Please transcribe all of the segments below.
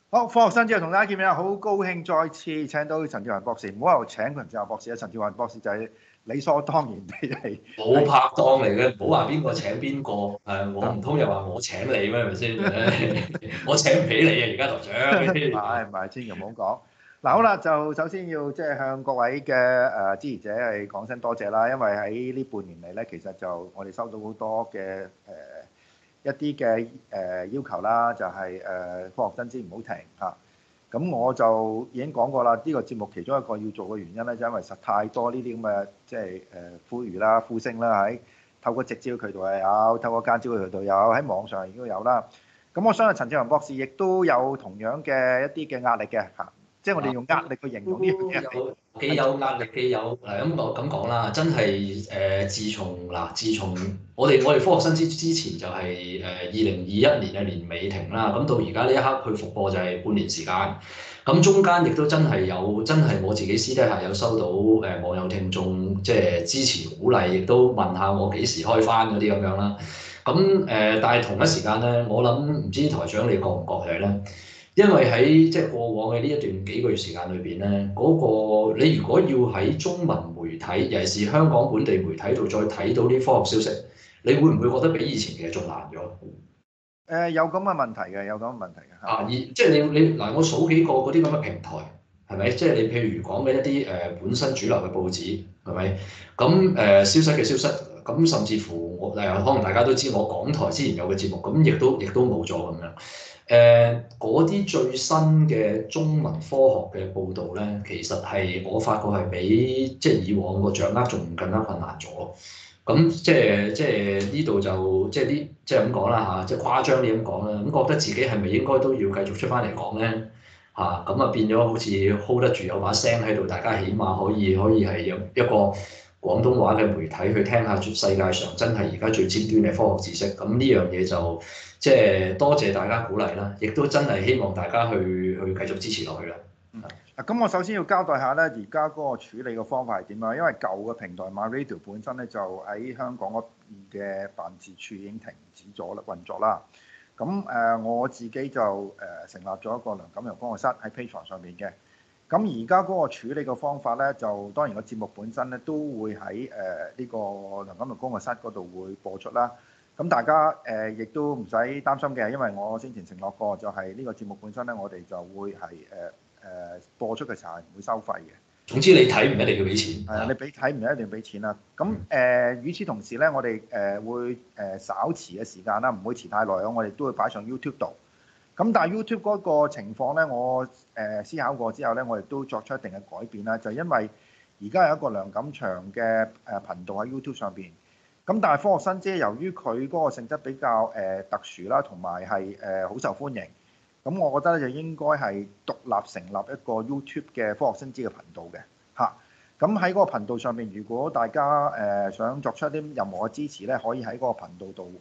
好，科學新知同大家見面啦，好高興再次請到陳志宏博士。唔好喺度請陳志宏博士啊，陳志宏博士就係理所當然地係冇拍檔嚟嘅，唔好話邊個請邊個，我唔通又話我請你咩？係咪先？我請唔起你啊！而家台長， 唔係唔係，千祈唔好講。嗱好啦，就首先要即係向各位嘅支持者係講聲多謝啦，因為喺呢半年嚟咧，其實就我哋收到好多嘅一啲嘅要求啦，就係科學新知唔好停嚇。咁我就已經講過啦，呢個節目其中一個要做嘅原因咧，就因為實太多呢啲咁嘅即係呼籲啦、呼聲啦，喺透過直接嘅渠道又有，透過間接嘅渠道有，喺網上亦都有啦。咁我相信陳志宏博士亦都有同樣嘅一啲嘅壓力嘅嚇，即係我哋用壓力去形容呢樣嘢係幾有壓力，幾有咁我咁講啦，真係自從我哋科學新知之前就係2021年嘅年尾停啦，咁到而家呢一刻去復播就係半年時間，咁中間亦都真係我自己私底下有收到網友聽眾即係支持鼓勵，亦都問下我幾時開翻嗰啲咁樣啦。咁但係同一時間咧，我諗唔知台長你覺唔覺係咧？因為喺即係過往嘅呢一段幾個月時間裏邊咧，嗰個你如果要喺中文媒體，尤其是香港本地媒體度再睇到啲科學消息，你會唔會覺得比以前其實仲難咗？ 有咁嘅問題嘅，有咁嘅問題嘅嚇。 即係你嗱，我數幾個嗰啲咁嘅平台，係咪？即係你譬如講緊一啲本身主流嘅報紙，係咪？咁消失嘅消失，咁甚至乎可能大家都知我港台之前有嘅節目，咁亦都冇咗咁樣。嗰啲最新嘅中文科學嘅報導咧，其實係我發覺係比即係以往個掌握仲更加困難咗。咁即係呢度就即係啲即係咁講啦嚇，即係誇張啲咁講啦。咁覺得自己係咪應該都要繼續出翻嚟講咧嚇？咁啊變咗好似 hold 得住有把聲喺度，大家起碼可以係有一個廣東話嘅媒體去聽下世界上真係而家最尖端嘅科學知識。咁呢樣嘢就即係多謝大家鼓勵啦，亦都真係希望大家去繼續支持落去啦。 咁我首先要交代下咧，而家嗰個處理嘅方法係點啊？因為舊嘅平台 MyRadio 本身咧就喺香港嗰邊嘅辦事處已經停止咗啦運作啦。咁我自己就成立咗一個梁錦祥工作室喺 Patreon 上面嘅。咁而家嗰個處理嘅方法咧，就當然個節目本身咧都會喺呢個梁錦祥工作室嗰度會播出啦。咁大家亦都唔使擔心嘅，因為我先前承諾過，就係呢個節目本身咧，我哋就會係播出嘅時候係唔會收費嘅。 總之你睇唔一定要俾錢。 係啊，你睇唔一定俾錢啦。咁與此同時咧，我哋會稍遲嘅時間啦，唔會遲太耐咯。我哋都會擺上 YouTube 度。咁但係 YouTube 嗰個情況咧，我思考過之後咧，我亦都作出一定嘅改變啦。就因為而家有一個梁錦祥嘅頻道喺 YouTube 上邊。咁但係科學新知由於佢嗰個性質比較特殊啦，同埋係好受歡迎。咁我覺得咧就應該係獨立成立一個 YouTube 嘅科學新知嘅頻道嘅嚇。咁喺嗰個頻道上面，如果大家想作出一啲任何嘅支持咧，可以喺嗰個頻道度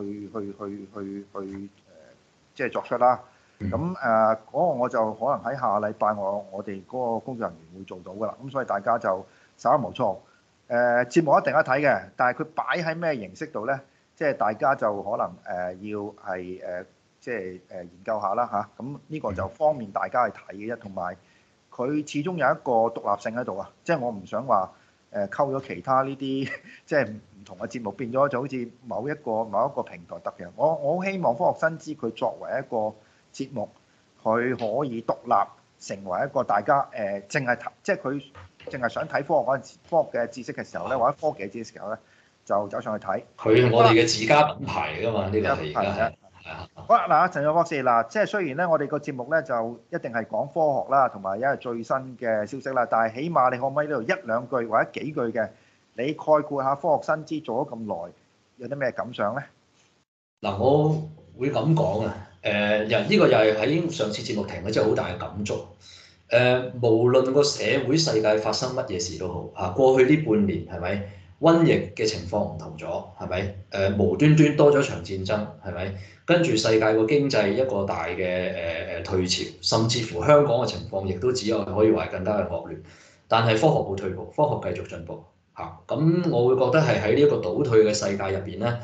去即係作出啦。咁嗰個我就可能喺下個禮拜我哋嗰個工作人員會做到㗎啦。咁所以大家就稍安毋躁。節目一定一睇嘅，但係佢擺喺咩形式度咧？即係大家就可能要係即係研究下啦嚇。咁呢個就方便大家去睇嘅啫，同埋佢始終有一個獨立性喺度啊。即係我唔想話溝咗其他呢啲即係唔同嘅節目，變咗就好似某一個平台特嘅。我好希望科學新知佢作為一個節目，佢可以獨立成為一個大家淨係即係佢淨係想睇科學嘅知識嘅時候咧，或者科技嘅知識嘅時候咧，就走上去睇。 佢我哋嘅自家品牌㗎嘛，呢個係而家係。 好啦，嗱，陳志宏博士嗱，即係雖然咧，我哋個節目咧就一定係講科學啦，同埋因為最新嘅消息啦，但係起碼你可唔可以呢度一兩句或者幾句嘅，你概括下科學新知做咗咁耐，有啲咩感想咧？ 嗱，我會咁講啊，呢個又係喺上次節目停咗之後好大嘅感觸。無論個社會世界發生乜嘢事都好嚇，過去呢半年係咪瘟疫嘅情況唔同咗係咪？無端端多咗場戰爭係咪？跟住世界個經濟一個大嘅退潮，甚至乎香港嘅情況亦都只有可以話更加嘅惡劣。但係科學冇退步，科學繼續進步嚇。咁我會覺得係喺呢一個倒退嘅世界入邊咧。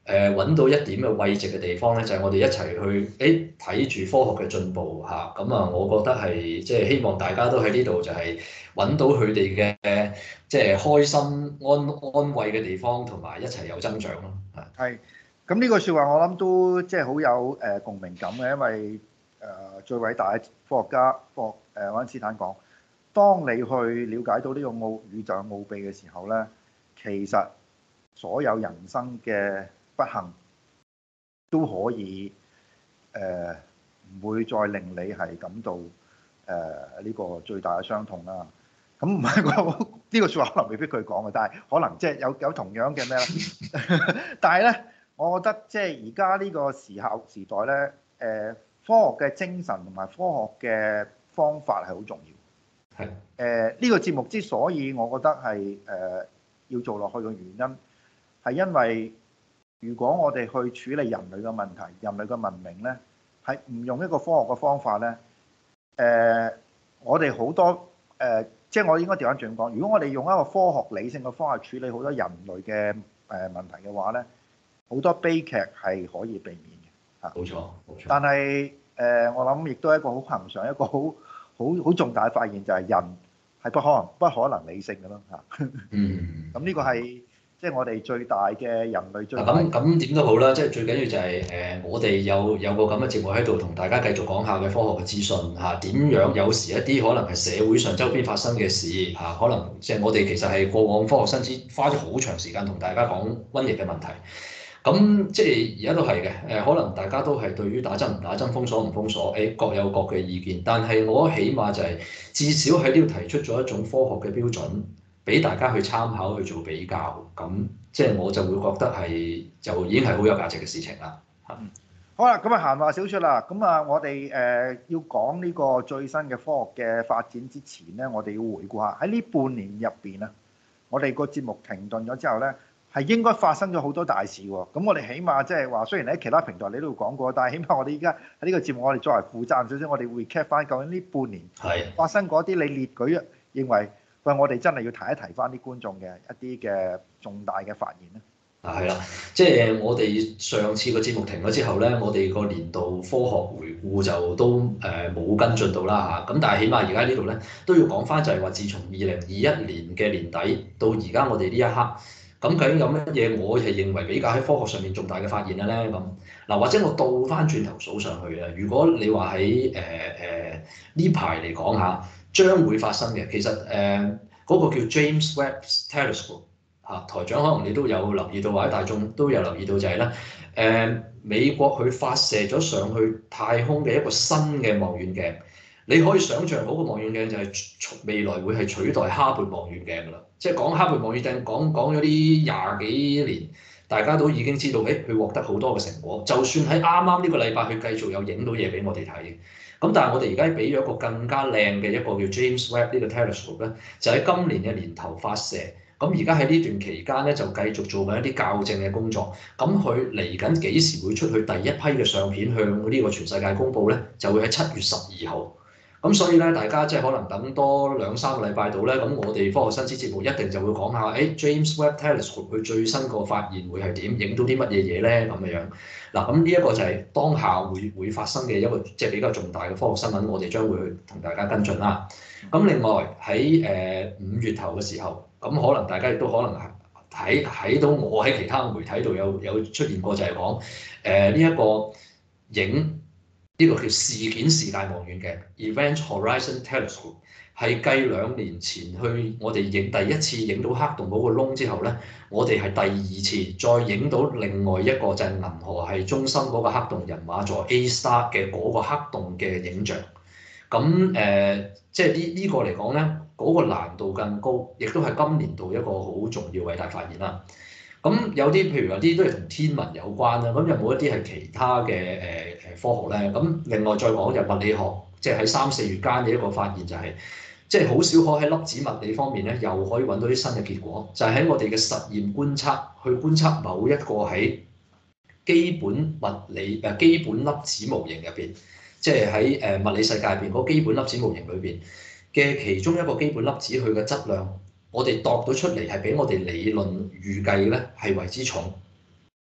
揾到一點嘅慰藉嘅地方咧，就係我哋一齊去睇住科學嘅進步嚇，咁我覺得係即係希望大家都喺呢度就係揾到佢哋嘅即係開心安慰嘅地方，同埋一齊有增長咯嚇。 係，咁呢個説話我諗都即係好有共鳴感嘅，因為最偉大嘅科學家愛因斯坦講，當你去了解到呢個宇宙嘅奧秘嘅時候咧，其實所有人生嘅不幸都可以唔會再令你係感到呢個最大嘅傷痛啦。咁唔係呢個説話可能未必佢講嘅，但係可能即係有同樣嘅咩咧？但係咧，我覺得即係而家呢個時代咧，科學嘅精神同埋科學嘅方法係好重要。 係呢個節目之所以我覺得係要做落去嘅原因，係因為如果我哋去處理人類嘅問題、人類嘅文明咧，係唔用一個科學嘅方法咧，我哋好多即係我應該調翻轉講，如果我哋用一個科學理性嘅方法處理好多人類嘅問題嘅話咧，好多悲劇係可以避免嘅嚇。 冇錯冇錯。 但係我諗亦都係一個好恆常、一個好重大嘅發現，就係人係不可能理性嘅咯嚇。 嗯。 咁呢個係即係我哋最大嘅人類最大。 咁點都好啦，即係最緊要就係我哋有個咁嘅節目喺度，同大家繼續講下嘅科學嘅資訊嚇，點樣有時一啲可能係社會上周邊發生嘅事嚇，可能即係我哋其實係過往科學新知花咗好長時間同大家講瘟疫嘅問題。咁即係而家都係嘅，可能大家都係對於打針唔打針、封鎖唔封鎖，各有各嘅意見。但係我起碼就係至少喺呢度提出咗一種科學嘅標準，俾大家去參考去做比較。咁即係我就會覺得係就已經係好有價值嘅事情啦。 好啦，咁閒話少說啦。咁我哋要講呢個最新嘅科學嘅發展之前咧，我哋要回顧下喺呢半年入邊啊，我哋個節目停頓咗之後咧，係應該發生咗好多大事喎。咁我哋起碼即係話，雖然喺其他平台你都講過，但係起碼我哋依家喺呢個節目，我哋作為負責人少少，我哋 recap 翻究竟呢半年發生嗰啲你列舉認為喂，我哋真係要提一提翻啲觀眾嘅一啲嘅重大嘅發現咧。 係啦，即係我哋上次個節目停咗之後咧，我哋個年度科學回顧就都冇跟進到啦嚇。咁但係起碼而家呢度咧都要講翻，就係話自從2021年嘅年底到而家我哋呢一刻，咁究竟有乜嘢我係認為比較喺科學上面重大嘅發現咧？咁嗱，或者我倒翻轉頭數上去啊，如果你話喺呢排嚟講下將會發生嘅，其實嗰個叫 James Webb Telescope。台長可能你都有留意到，或者大眾都有留意到就係咧，美國佢發射咗上去太空嘅一個新嘅望遠鏡，你可以想像嗰個望遠鏡就係未來會係取代哈勃望遠鏡㗎啦。即係講哈勃望遠鏡講咗啲廿幾年，大家都已經知道，佢獲得好多嘅成果。就算喺啱啱呢個禮拜，佢繼續有影到嘢俾我哋睇。咁但係我哋而家俾咗一個更加靚嘅一個叫 James Webb 呢個 telescope 咧，就喺今年嘅年頭發射。咁而家喺呢段期間咧，就繼續做緊一啲校正嘅工作。咁佢嚟緊幾時會出去第一批嘅相片向呢個全世界公佈咧？就會喺7月12號。咁所以咧，大家即係可能等多2-3個禮拜度咧，咁我哋科學新知節目一定就會講下，James Webb Telescope 佢最新個發現會係點，影到啲乜嘢嘢咧咁嘅樣。嗱，咁呢一個就係當下會發生嘅一個即係比較重大嘅科學新聞，我哋將會去同大家跟進啦。咁另外喺5月頭嘅時候。咁可能大家亦都可能睇到我喺其他媒體度有出現過，就係講呢一個影呢個叫事件視界望遠鏡 Event Horizon Telescope， 係繼2年前去我哋第一次影到黑洞嗰個窿之後咧，我哋係第二次再影到另外一個就係銀河系中心嗰個黑洞人馬座 A Star 嘅嗰個黑洞嘅影像。咁即係呢個嚟講咧，嗰個難度更高，亦都係今年度一個好重要偉大發現啦。咁有啲譬如有啲都係同天文有關啦，咁有冇一啲係其他嘅科學咧？咁另外再講就物理學，即係喺3-4月間嘅一個發現就係，即係好少可喺粒子物理方面咧，又可以揾到啲新嘅結果，就係喺我哋嘅實驗觀測去觀測某一個喺基本基本粒子模型入邊。即係喺物理世界入邊嗰基本粒子模型裏邊嘅其中一個基本粒子，佢嘅質量，我哋度到出嚟係比我哋理論預計咧係為之重。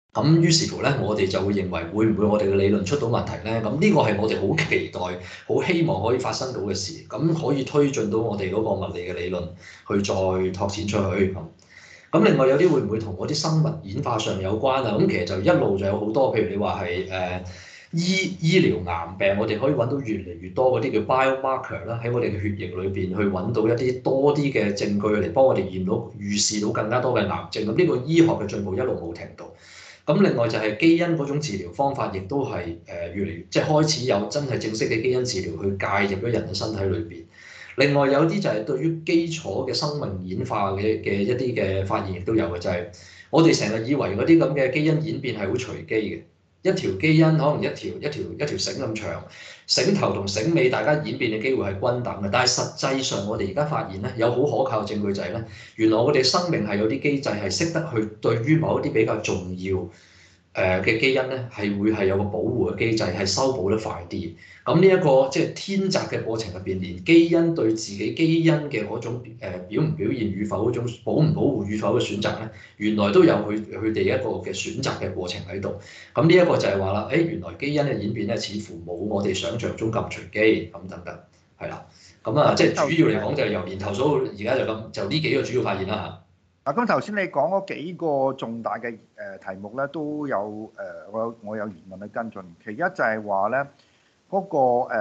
咁於是乎咧，我哋就會認為會唔會我哋嘅理論出到問題咧？咁呢個係我哋好期待、好希望可以發生到嘅事，咁可以推進到我哋嗰個物理嘅理論去再拓展出去咁。咁另外有啲會唔會同嗰啲生物演化上有關啊？咁其實就一路就有好多，譬如你話係醫療癌病，我哋可以揾到越嚟越多嗰啲叫 biomarker 啦，喺我哋嘅血液裏邊去揾到一啲多啲嘅證據嚟幫我哋驗到預示到更加多嘅癌症。咁呢個醫學嘅進步一路冇停到。咁另外就係基因嗰種治療方法，亦都係越嚟越即係開始有真係正式嘅基因治療去介入咗人嘅身體裏邊。另外有啲就係對於基礎嘅生命演化嘅一啲嘅發現，亦都有嘅，就係我哋成日以為嗰啲咁嘅基因演變係好隨機嘅。一條基因可能一條繩咁長，繩頭同繩尾大家演變嘅機會係均等嘅，但係實際上我哋而家發現咧，有好可靠嘅證據就係咧，原來我哋生命係有啲機制係識得去對於某一啲比較重要嘅基因咧，係會係有個保護嘅機制，係修補得快啲。咁呢一個即係天擇嘅過程入邊，連基因對自己基因嘅嗰種表唔表現與否嗰種保唔保護與否嘅選擇咧，原來都有佢哋一個嘅選擇嘅過程喺度。咁呢一個就係話啦，誒原來基因嘅演變咧，似乎冇我哋想象中咁隨機咁等等，係啦。咁啊，即係主要嚟講就係由年頭數到而家就呢幾個主要發現啦嚇。 咁頭先你講嗰幾個重大嘅題目咧，都有我有疑問去跟進。其一就係話咧，嗰個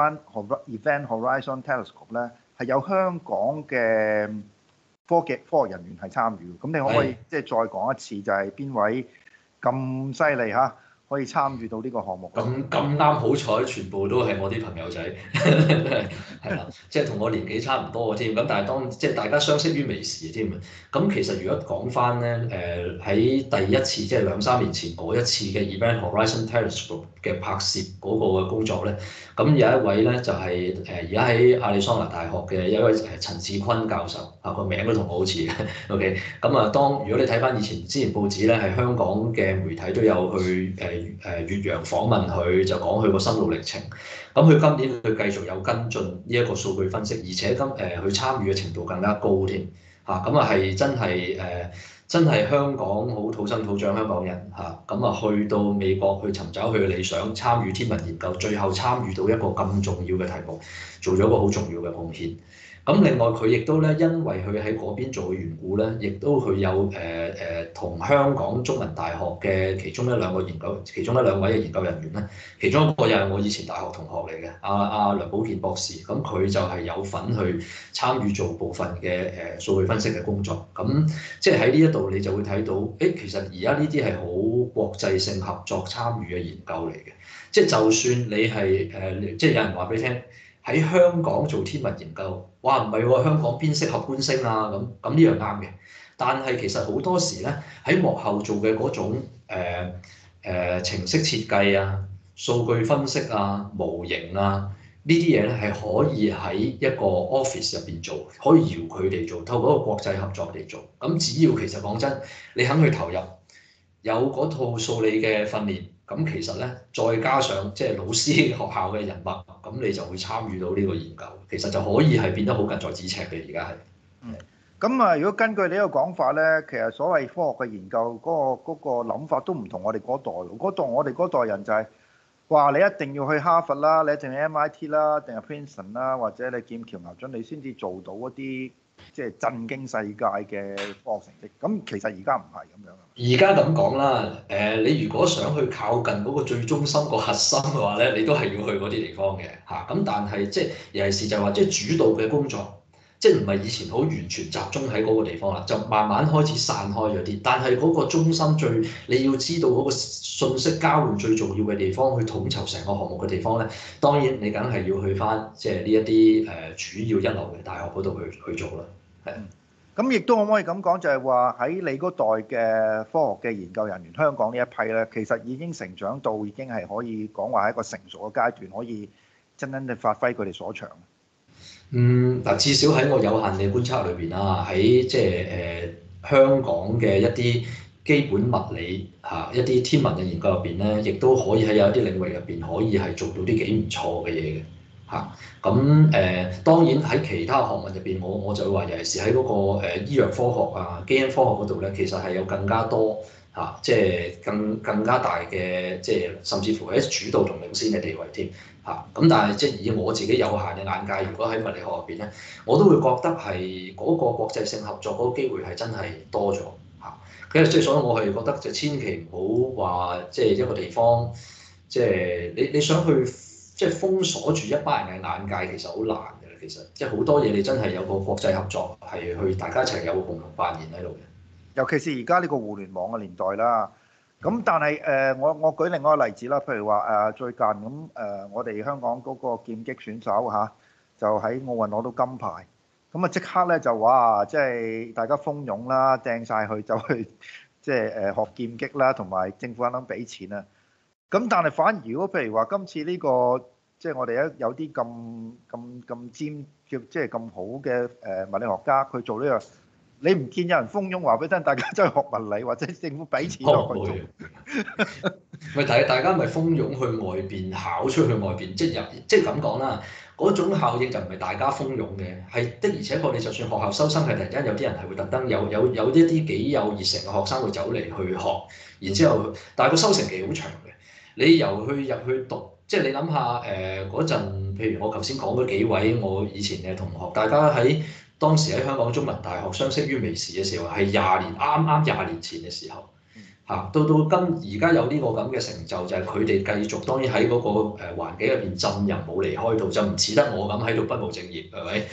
Event Horizon Telescope 咧係有香港嘅科學人員係參與。咁你可唔可以即係再講一次，就係邊位咁犀利嚇可以參與到呢個項目？ 咁啱好彩，全部都係我啲朋友仔，係啦，即係同我年紀差唔多嘅添。咁但係即係大家相識於微時添啊。咁其實如果講翻咧，喺第一次即係2-3年前嗰一次嘅 Event Horizon Telescope 嘅拍攝嗰個嘅工作咧，咁有一位咧就係而家喺亞利桑那大學嘅一位陳志坤教授啊，個名都同我好似嘅。OK，咁啊，如果你睇翻之前報紙咧，係香港嘅媒體都有去越洋訪問佢，就講佢個心路歷程。咁佢今年佢繼續有跟進呢一個數據分析，而且佢參與嘅程度更加高添嚇。咁啊係真係香港好土生土長香港人嚇。咁啊去到美國去尋找佢嘅理想，參與天文研究，最後參與到一個咁重要嘅題目，做咗一個好重要嘅貢獻。咁另外佢亦都咧，因為佢喺嗰邊做嘅緣故咧，亦都佢有同香港中文大學嘅其中一兩位嘅研究人員咧，其中一個又係我以前大學同學嚟嘅，阿梁寶健博士，咁佢就係有份去參與做部分嘅數據分析嘅工作。咁即係喺呢一度你就會睇到，其實而家呢啲係好國際性合作參與嘅研究嚟嘅，即係就算你係即係有人話俾你聽。喺香港做天文研究，哇唔係喎，香港邊適合觀星啊咁呢樣啱嘅。但係其實好多時咧，喺幕後做嘅嗰種程式設計啊、數據分析啊、模型啊呢啲嘢咧，係可以喺一個 office 入邊做，可以搖佢哋做，透過一個國際合作嚟做。咁只要其實講真，你肯去投入，有嗰套數理嘅訓練。咁其實咧，再加上即係老師學校嘅人脈，咁你就會參與到呢個研究，其實就可以係變得好近在咫尺嘅。而家係。 咁啊，如果根據你呢個講法咧，其實所謂科學嘅研究嗰個諗法都唔同我哋嗰代。我哋嗰代人就係話你一定要去哈佛啦，你一定要 MIT 啦，定係 Princeton 啦，或者你劍橋牛津，你先至做到一啲即係震驚世界嘅科學成績。咁其實而家唔係咁樣。 而家咁講啦，你如果想去靠近嗰個最中心個核心嘅話咧，你都係要去嗰啲地方嘅嚇。咁但係即係尤其是就係話，即係主導嘅工作，即係唔係以前好完全集中喺嗰個地方啦，就慢慢開始散開咗啲。但係嗰個中心你要知道嗰個信息交換最重要嘅地方，去統籌成個項目嘅地方咧，當然你梗係要去翻即係呢一啲主要一流嘅大學嗰度去做啦，係。 咁亦都可唔可以咁講，就係話喺你嗰代嘅科學嘅研究人員，香港呢一批咧，其實已經成長到已經係可以講話係一個成熟嘅階段，可以真正地發揮佢哋所長。 嗱，至少喺我有限嘅觀察裏邊啦，喺即係香港嘅一啲基本物理嚇一啲天文嘅研究入邊咧，亦都可以喺有一啲領域入邊可以係做到啲幾唔錯嘅嘢嘅。嚇，咁當然喺其他學問入邊，我就會話，尤其是喺嗰個醫藥科學啊、基因科學嗰度咧，其實係有更加多即係更加大嘅，即係甚至乎係主導同領先嘅地位添嚇。咁但係即係以我自己有限嘅眼界，如果喺物理學入邊咧，我都會覺得係嗰個國際性合作嗰個機會係真係多咗嚇。跟住即係所以我係覺得就千祈唔好話即係一個地方，即係你想去即係封鎖住一班人嘅眼界，其實好難嘅。其實即係好多嘢你真係有個國際合作係去大家一齊有個共同發言喺度嘅。 尤其是而家呢個互聯網嘅年代啦。咁但係我舉另外一個例子啦，譬如話最近咁我哋香港嗰個劍擊選手嚇、就喺奧運攞到金牌，咁啊即刻咧就話即係大家蜂擁啦，掟晒去就去即係學劍擊啦，同埋政府啱啱俾錢啊。咁但係反而如果譬如話今次呢個即係我哋有啲咁尖叫即係咁好嘅物理學家，佢做呢樣。你唔見有人蜂擁話俾真，大家真係學物理或者政府俾錢落去做？ 咪大家咪蜂擁去外邊考出去外邊，即係咁講啦。嗰種效應就唔係大家蜂擁嘅，係的而且確你就算學校收生係突然間有啲人係會特登有一啲幾有熱誠嘅學生會走嚟去學，然之後但係個收成期好長嘅。你由入去讀，即係你諗下嗰陣，譬如我頭先講嗰幾位我以前嘅同學，大家喺當時喺香港中文大學相識於微時嘅時候，係啱廿年前嘅時候嚇，到而家有呢個咁嘅成就，就係佢哋繼續當然喺嗰個環境入邊浸淫冇離開到，就唔似得我咁喺度不務正業係咪？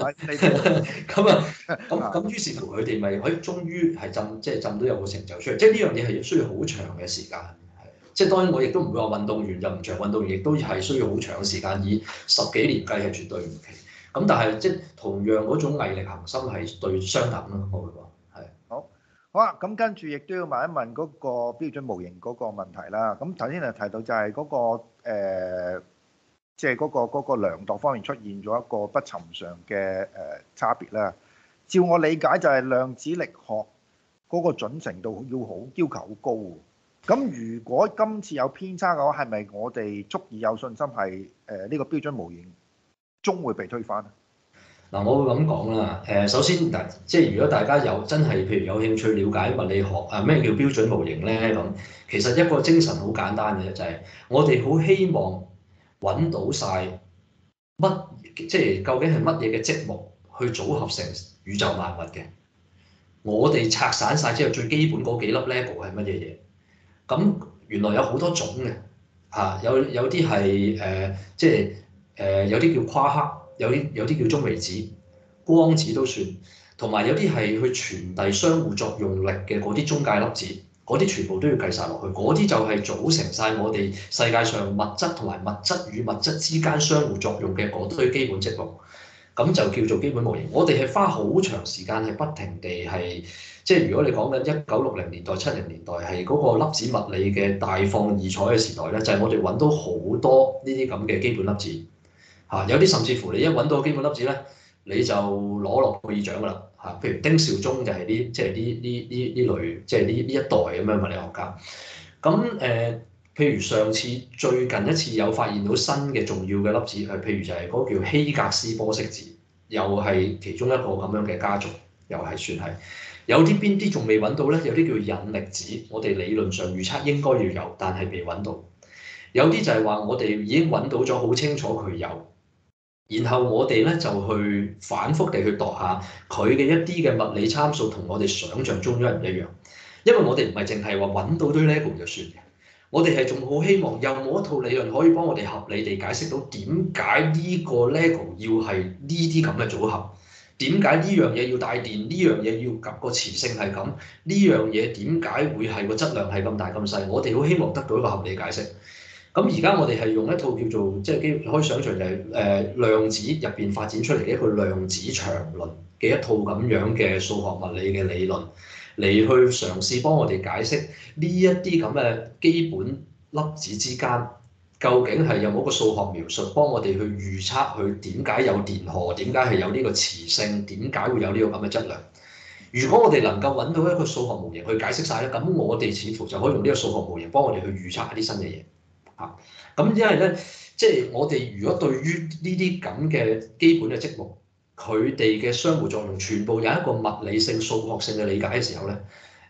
咁於是乎佢哋咪終於係浸到有個成就出嚟，即係呢樣嘢係需要好長嘅時間。即係當然我亦都唔會話運動員就唔長，運動員亦都係需要好長時間，以10幾年計係絕對唔奇。咁但係即係同樣嗰種毅力恒心係對相等咯，我會話係。 好啊，咁跟住亦都要問一問嗰個標準模型嗰個問題啦。咁頭先就提到就係嗰個即係嗰個量度方面出現咗一個不尋常嘅差別啦。照我理解就係量子力學嗰個準程度要求好高喎。咁如果今次有偏差嘅話，係咪我哋足以有信心係呢個標準模型終會被推翻？ 嗱，我會咁講啦。首先嗱，即係如果大家真係譬如有興趣了解物理學啊，咩叫標準模型咧？咁其實一個精神好簡單嘅，就係我哋好希望揾到晒即係究竟係乜嘢嘅積木去組合成宇宙萬物嘅。我哋拆散晒之後，最基本嗰幾粒 Lego 係乜嘢嘢？咁原來有好多種嘅嚇，有啲係即係有啲叫夸克。有啲叫中微子、光子都算，同埋有啲係去傳遞相互作用力嘅嗰啲中介粒子，嗰啲全部都要計晒落去。嗰啲就係組成晒我哋世界上物質同埋物質與物質之間相互作用嘅嗰堆基本積木，咁就叫做基本模型。我哋係花好長時間係不停地係，即係如果你講緊1960年代、70年代係嗰個粒子物理嘅大放異彩嘅時代咧，就係我哋揾到好多呢啲咁嘅基本粒子。有啲甚至乎你一揾到基本粒子咧，你就攞諾貝爾獎㗎啦嚇。譬如丁肇中就係即係呢類，即係呢一代咁樣物理學家。咁譬如上次最近一次有發現到新嘅重要嘅粒子，譬如就係嗰個叫希格斯玻色子，又係其中一個咁樣嘅家族，又係算係。有啲邊啲仲未揾到咧？有啲叫引力子，我哋理論上預測應該要有，但係未揾到。有啲就係話我哋已經揾到咗，好清楚佢有。然後我哋咧就去反覆地去度下佢嘅一啲嘅物理參數同我哋想像中一唔一樣，因為我哋唔係淨係話揾到堆 Lego 就算嘅，我哋係仲好希望有冇一套理論可以幫我哋合理地解釋到點解呢個 Lego 要係呢啲咁嘅組合，點解呢樣嘢要帶電，呢樣嘢要夾個磁性係咁，呢樣嘢點解會係個質量係咁大咁細，我哋好希望得到一個合理解釋。咁而家我哋係用一套叫做即係可以想像就係量子入邊發展出嚟嘅一個量子場論嘅一套咁樣嘅數學物理嘅理論嚟去嘗試幫我哋解釋呢一啲咁嘅基本粒子之間究竟係有冇個數學描述幫我哋去預測佢點解有電荷，點解係有呢個磁性，點解會有呢個咁嘅質量。如果我哋能夠揾到一個數學模型去解釋晒咧，咁我哋似乎就可以用呢個數學模型幫我哋去預測一啲新嘅嘢。咁因為咧，即係我哋如果對於呢啲咁嘅基本嘅積木，佢哋嘅相互作用全部有一個物理性、數學性嘅理解嘅時候咧，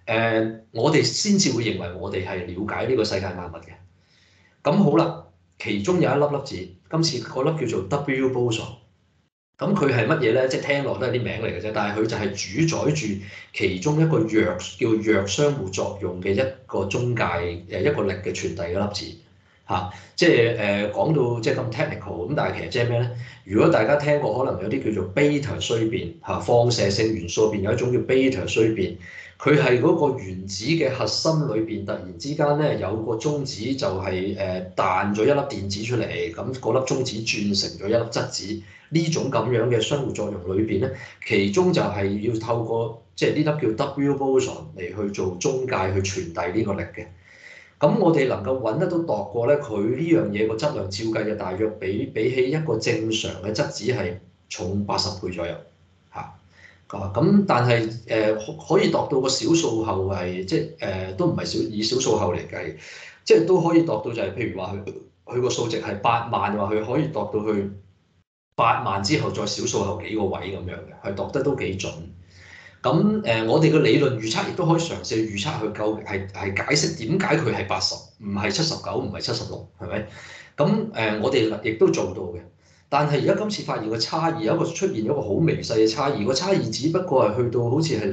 我哋先至會認為我哋係了解呢個世界萬物嘅。咁好啦，其中有一粒粒子，今次嗰粒叫做 W boson。咁佢係乜嘢咧？即係聽落都係啲名嚟嘅啫，但係佢就係主宰住其中一個叫弱相互作用嘅一個中介一個力嘅傳遞嘅粒子嚇。即係講到即係咁 technical 咁，但係其實即係咩咧？如果大家聽過，可能有啲叫做 beta 衰變嚇，放射性元素入邊有一種叫 beta 衰變。佢係嗰個原子嘅核心裏邊，突然之間咧有個中子就係彈咗一粒電子出嚟，咁嗰粒中子轉成咗一粒質子。呢種咁樣嘅相互作用裏邊咧，其中就係要透過即係呢粒叫 W boson 嚟去做中介去傳遞呢個力嘅。咁我哋能夠揾得到度過咧，佢呢樣嘢個質量照計就大約比起一個正常嘅質子係重80倍左右嚇。咁但係可以度到個小數後係即係都唔係以小數後嚟計，即係都可以度到就係譬如話佢個數值係8萬，話佢可以度到去8萬之後再小數後幾個位咁樣嘅，係度得都幾準。咁我哋嘅理論預測亦都可以嘗試預測佢究竟係解釋點解佢係80，唔係79，唔係76，係咪？咁我哋亦都做到嘅。但係而家今次發現個差異，出現咗一個好微細嘅差異，個差異只不過係去到好似係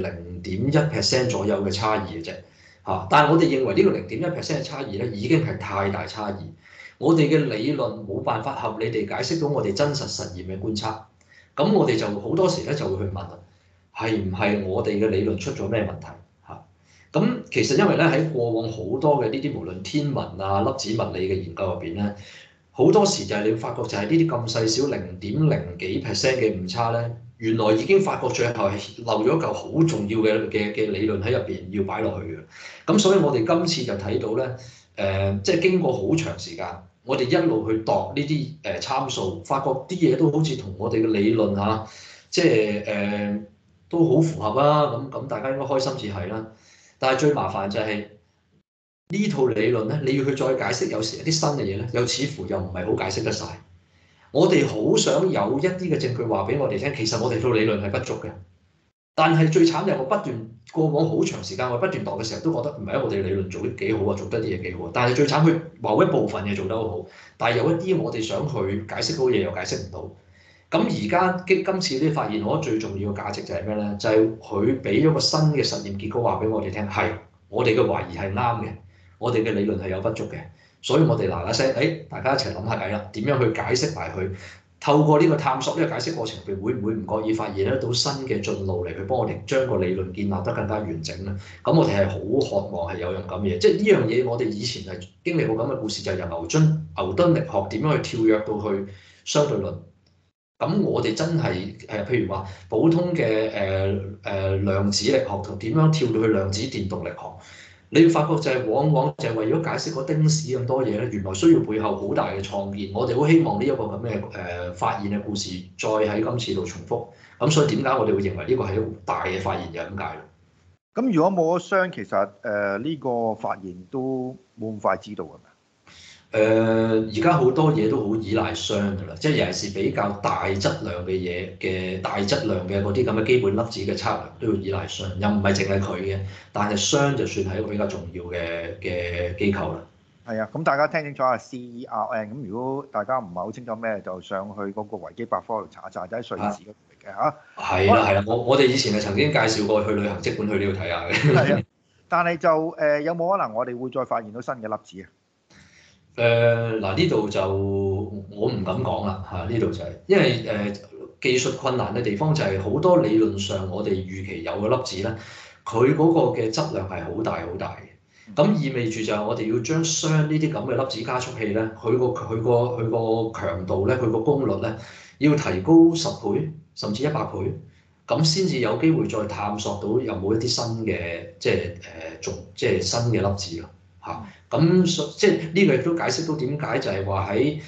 0.1% 左右嘅差異嘅啫嚇。但係我哋認為呢個0.1% 嘅差異咧，已經係太大差異。我哋嘅理論冇辦法合理地解釋到我哋真實實驗嘅觀察，咁我哋就好多時咧就會去問啦，係唔係我哋嘅理論出咗咩問題嚇？咁其實因為咧喺過往好多嘅呢啲無論天文啊、粒子物理嘅研究入邊咧，好多時就係你會發覺就係呢啲咁細小0.0幾%嘅誤差咧，原來已經發覺最後係漏咗一嚿好重要嘅理論喺入邊要擺落去嘅。咁所以我哋今次就睇到咧。即係經過好長時間，我哋一路去度呢啲參數，發覺啲嘢都好似同我哋嘅理論嚇，即係都好符合啊！咁大家應該開心至係啦。但係最麻煩就係呢套理論咧，你要去再解釋，有時一啲新嘅嘢咧，又似乎又唔係好解釋得晒。我哋好想有一啲嘅證據話俾我哋聽，其實我哋套理論係不足嘅。但係最慘就係我不斷過往好長時間，我不斷度嘅時候都覺得唔係我哋理論做得幾好啊，做得啲嘢幾好啊。但係最慘佢某一部分嘢做得好好，但係有一啲我哋想去解釋到嘢又解釋唔到。咁而家今次呢發現，我覺得最重要嘅價值就係咩咧？就係佢俾咗個新嘅實驗結果話俾我哋聽，係我哋嘅懷疑係啱嘅，我哋嘅理論係有不足嘅，所以我哋嗱嗱聲，大家一齊諗下計啦，點樣去解釋埋佢？透過呢個探索呢個解釋過程入邊，會唔會唔覺意發現得到新嘅進路嚟去幫我哋將個理論建立得更加完整咧？咁我哋係好渴望係有樣咁嘢，即係呢樣嘢我哋以前係經歷過咁嘅故事，就係由牛頓力學點樣去跳躍到去相對論。咁我哋真係譬如話普通嘅量子力學同點樣跳到去量子電動力學。你要發覺就係往往就係為咗解釋個丁屎咁多嘢咧，原來需要背後好大嘅創建。我哋好希望呢一個咁嘅發現嘅故事，再喺今次度重複。咁所以點解我哋會認為呢個係一個大嘅發現就係咁解咯。 咁如果冇咗熵，其實呢個發現都冇咁快知道㗎嘛？ 而家好多嘢都好依賴熵㗎啦，即係尤其是比較大質量嘅嘢嘅大質量嘅嗰啲咁嘅基本粒子嘅測量都要依賴熵，又唔係淨係佢嘅，但係熵就算係一個比較重要嘅機構啦。係啊，咁大家聽清楚啊，CERN。咁如果大家唔係好清楚咩，就上去嗰個維基百科度查查，就喺瑞士嗰度嚟嘅嚇。 係啦係啦，我哋以前係曾經介紹過去旅行，即管去呢度睇下嘅。 係啊，但係就有冇可能我哋會再發現到新嘅粒子啊？ 嗱呢度就我唔敢講啦嚇，呢度就係因為技術困難嘅地方就係好多理論上我哋預期有嘅粒子咧，佢嗰個嘅質量係好大好大嘅，咁意味住就係我哋要將熵呢啲咁嘅粒子加速器咧，佢個強度咧，佢個功率咧，要提高10倍甚至100倍，咁先至有機會再探索到有冇一啲新嘅即係新嘅粒子咯嚇。咁即係呢個亦都解釋到點解就係話喺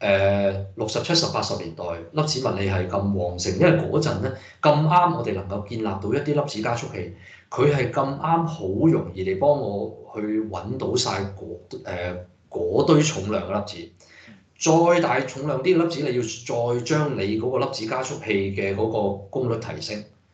60、70、80年代粒子物理係咁旺盛，因為嗰陣咧咁啱我哋能夠建立到一啲粒子加速器，佢係咁啱好容易地幫我去揾到晒嗰堆重量嘅粒子。再大重量啲嘅粒子，你要再將你嗰個粒子加速器嘅嗰個功率提升。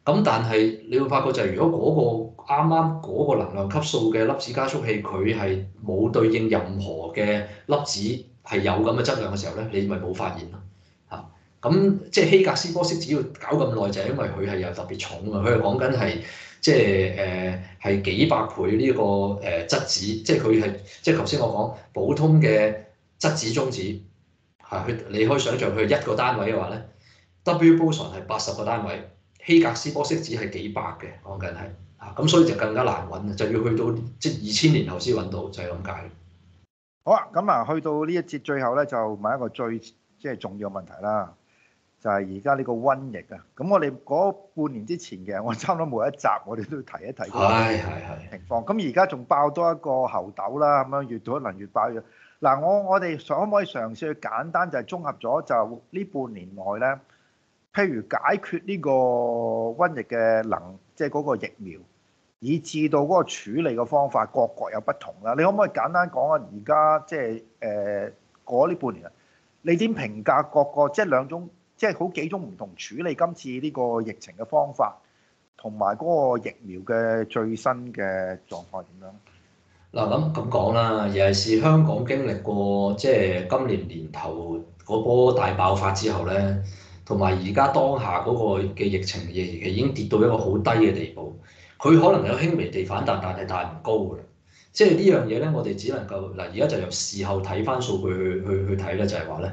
咁但係你會發覺就係如果嗰個啱啱嗰個能量級數嘅粒子加速器佢係冇對應任何嘅粒子係有咁嘅質量嘅時候咧，你咪冇發現咯嚇。咁即係希格斯玻色子要搞咁耐就係因為佢係有特別重啊，佢係講緊係即係係幾百倍呢個質子，即係佢係即係頭先我講普通嘅質子中子嚇，你可以想象佢係一個單位嘅話咧，W boson 係80個單位。希格斯玻色子係幾百嘅，講緊係啊，咁所以就更加難揾，就要去到即係2000年後先揾到，就係咁解。 好啊，咁啊，去到呢一節最後咧，就問一個最即係重要嘅問題啦，就係而家呢個瘟疫啊。咁我哋嗰半年之前嘅，我差唔多每一集我哋都提一提嗰個情況。咁而家仲爆多一個猴痘啦，咁樣越可能越爆越。嗱，我哋可唔可以嘗試去簡單就係綜合咗就呢半年內咧？譬如解決呢個瘟疫嘅即係嗰個疫苗，以至到嗰個處理嘅方法各有不同啦。你可唔可以簡單講下而家即係過呢半年啊？你點評價各個即係兩種即係好幾種唔同處理今次呢個疫情嘅方法，同埋嗰個疫苗嘅最新嘅狀況點樣？ 嗱咁講啦，尤其是香港經歷過即係今年年頭嗰波大爆發之後咧。同埋而家當下嗰個嘅疫情亦已經跌到一個好低嘅地步，佢可能有輕微地反彈，但係唔高㗎啦。即係呢樣嘢咧，我哋只能夠嗱，而家就由事後睇翻數據去睇咧，就係話咧，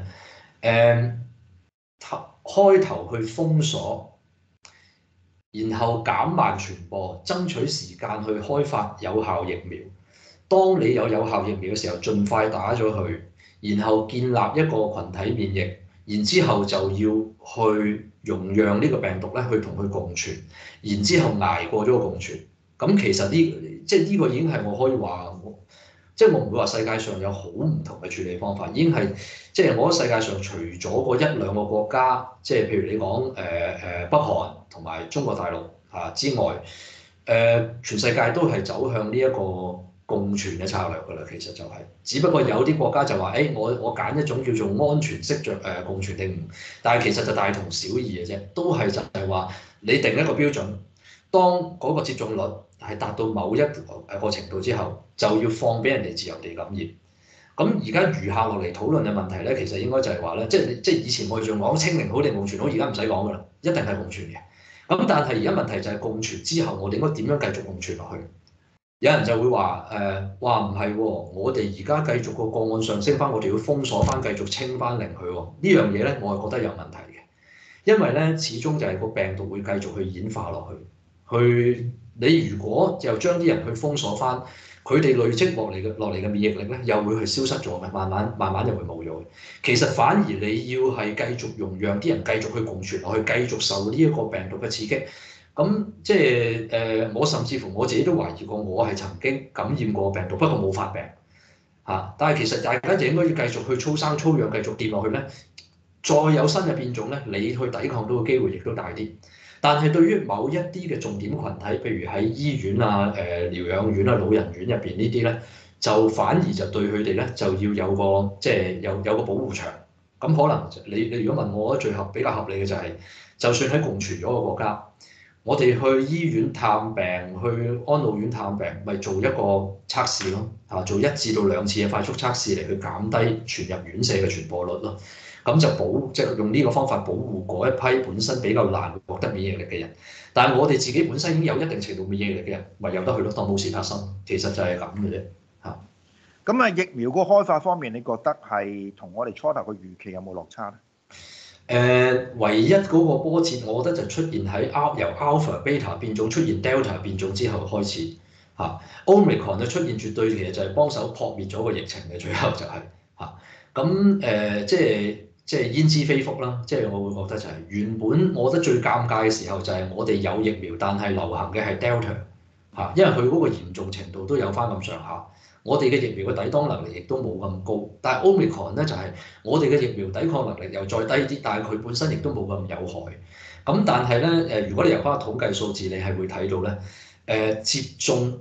開頭去封鎖，然後減慢傳播，爭取時間去開發有效疫苗。當你有效疫苗嘅時候，盡快打咗佢，然後建立一個群體免疫。然之後就要去容讓呢個病毒咧去同佢共存，然之後捱過咗個共存。咁其實即係呢個已經係我可以話，即係我唔會話世界上有好唔同嘅處理方法，已經係即係我覺得世界上除咗嗰一兩個國家，即係譬如你講北韓同埋中國大陸之外，全世界都係走向呢一個共存嘅策略㗎啦，其實就係，只不過有啲國家就話，我揀一種叫做安全式共存定唔，但係其實就大同小異嘅啫，都係就係話你定一個標準，當嗰個接種率係達到某一個程度之後，就要放俾人哋自由地感染。咁而家餘下落嚟討論嘅問題咧，其實應該就係話咧，即係以前我哋仲講清零好定共存好，而家唔使講㗎啦，一定係共存嘅。咁但係而家問題就係共存之後，我哋應該點樣繼續共存落去？有人就會話話唔係喎，我哋而家繼續個個案上升翻，我哋要封鎖翻，繼續清翻零佢喎。呢樣嘢咧，我係覺得有問題嘅，因為咧始終就係個病毒會繼續去演化落去。你如果又將啲人去封鎖翻，佢哋累積落嚟嘅免疫力咧，又會去消失咗嘅，慢慢又會冇咗嘅。其實反而你要係繼續容讓啲人繼續去共存落去，繼續受呢一個病毒嘅刺激。咁即係我甚至乎我自己都懷疑過，我係曾經感染過病毒，不過冇發病嚇。但係其實大家就應該要繼續去粗生粗養，繼續跌落去咧。再有新嘅變種咧，你去抵抗到嘅機會亦都大啲。但係對於某一啲嘅重點群體，譬如喺醫院啊、療養院啊、老人院入邊呢啲咧，就反而就對佢哋咧就要有個即係有個保護牆。咁可能你如果問我，我覺得比較合理嘅就係，就算喺共存咗個國家。我哋去醫院探病，去安老院探病，咪做一個測試咯，做1至到2次嘅快速測試嚟去減低傳入院舍嘅傳播率咯。咁就即係用呢個方法保護嗰一批本身比較難獲得免疫力嘅人。但係我哋自己本身已經有一定程度免疫力嘅人，咪由得去咯，當冇事發生。其實就係咁嘅啫。嚇。 咁啊，疫苗個開發方面，你覺得係同我哋初頭嘅預期有冇落差咧？ 唯一嗰個波折，我覺得就出現喺由 Alpha、Beta 變種出現 Delta 變種之後開始嚇。Omicron 嘅出現絕對其實就係幫手撲滅咗個疫情嘅，最後就係嚇。咁即係焉知非福啦。即係我會覺得就係原本我覺得最尷尬嘅時候就係我哋有疫苗，但係流行嘅係 Delta 嚇，因為佢嗰個嚴重程度都有翻咁上下。我哋嘅疫苗嘅抵擋能力亦都冇咁高，但係 Omicron 咧就係我哋嘅疫苗抵抗能力又再低啲，但係佢本身亦都冇咁有害。咁但係咧如果你由翻個統計數字，你係會睇到咧接種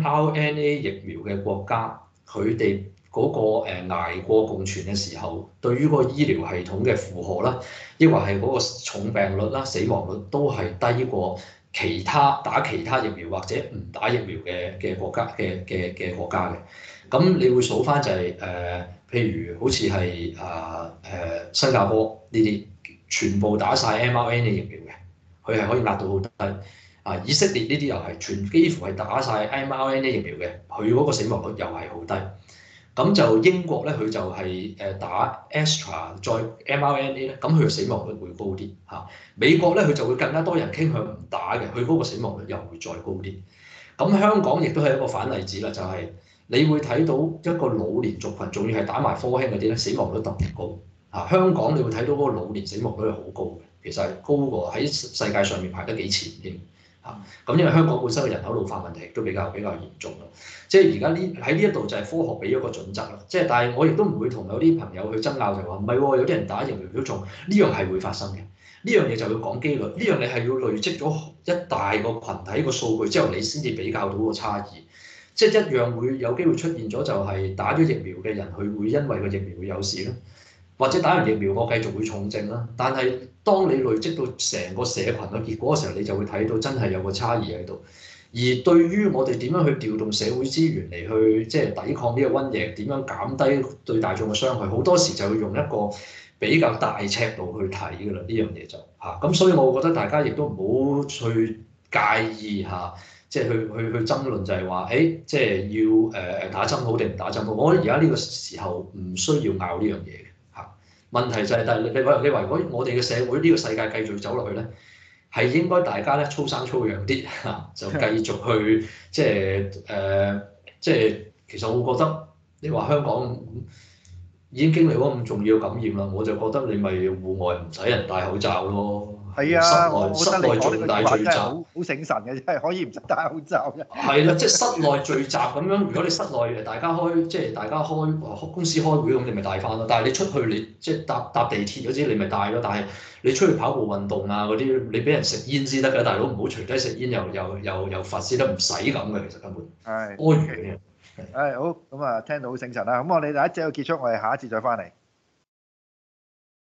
mRNA 疫苗嘅國家，佢哋嗰個捱過共存嘅時候，對於嗰個醫療系統嘅負荷啦，抑或係嗰個重病率啦、死亡率都係低過其他打其他疫苗或者唔打疫苗嘅國家嘅。咁你會數翻就係、譬如好似係新加坡呢啲，全部打晒 mRNA 疫苗嘅，佢係可以壓到好低。以色列呢啲又係幾乎係打晒 mRNA 疫苗嘅，佢嗰個死亡率又係好低。咁就英國咧，佢就係打 Astra 再 mRNA 咧，咁佢嘅死亡率會高啲嚇。美國咧，佢就會更加多人傾向唔打嘅，佢嗰個死亡率又會再高啲。咁香港亦都係一個反例子啦，就係你會睇到一個老年族群，仲要係打埋科興嗰啲咧，死亡率特別高嚇。香港你會睇到嗰個老年死亡率係好高嘅，其實係高過喺世界上面排得幾前添。咁因為香港本身嘅人口老化問題都比較嚴重咯，即係而家喺呢一度就係科學俾咗個準則啦。即係但係我亦都唔會同有啲朋友去爭拗，就話唔係喎，有啲人打疫苗都中，呢樣係會發生嘅。呢樣嘢就要講機率，呢樣你係要累積咗一大個群體個數據之後，你先至比較到個差異。即係一樣會有機會出現咗，就係打咗疫苗嘅人，佢會因為個疫苗會有事咯。或者打完疫苗我繼續會重症啦，但係當你累積到成個社群嘅結果嘅時候，你就會睇到真係有個差異喺度。而對於我哋點樣去調動社會資源嚟去即係抵抗呢個瘟疫，點樣減低對大眾嘅傷害，好多時就會用一個比較大尺度去睇㗎啦。呢樣嘢就嚇咁，所以我覺得大家亦都唔好去介意嚇，即係去爭論就係話，即係要打針好定唔打針好。我覺得而家呢個時候唔需要拗呢樣嘢。問題就係，但係你話如果我哋嘅社會呢個世界繼續走落去咧，係應該大家咧粗生粗養啲嚇，就繼續去即係其實我覺得你話香港已經經歷咗咁重要感染啦，我就覺得你咪戶外唔使人戴口罩咯。 係啊， 室內重大聚集， 好醒神嘅，真係可以唔使戴口罩嘅。 係啦，即係室內聚集咁樣。如果你室內大家開公司開會咁，你咪戴翻咯。但係你出去你即係搭地鐵嗰啲，你咪戴咯。但係你出去跑步運動啊嗰啲，你俾人食煙先得㗎，大佬唔好隨低食煙又罰先得，唔使咁嘅其實根本。 係。 多餘嘅。 好，咁啊聽到好醒神啦。咁我哋第一節就結束，我哋下一節再翻嚟。